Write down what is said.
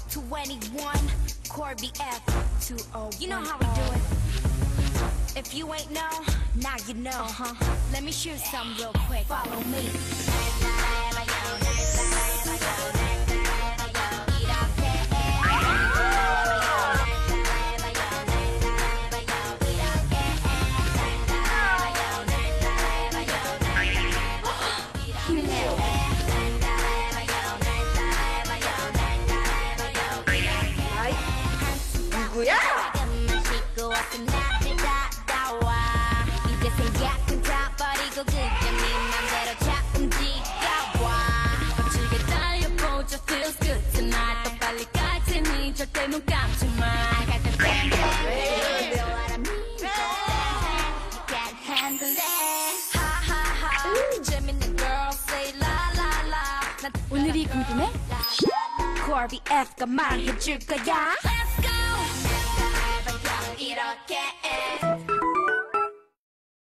21 Corby F 20. You know how we do it. If you ain't know, now you know. Let me shoot some real quick. Follow me. 누구야? 이제 생각은 다 버리고 그냥 네 맘대로 자 움직여와 거칠게 달려보자 feels good tonight 더 빨리 갈 테니 절대 눈 감지 마 I got the feeling you know what I mean you can't handle it 하하하 재밌는 girl say la la la 오늘이 궁금해? Corby F가 말해줄 거야 Let's go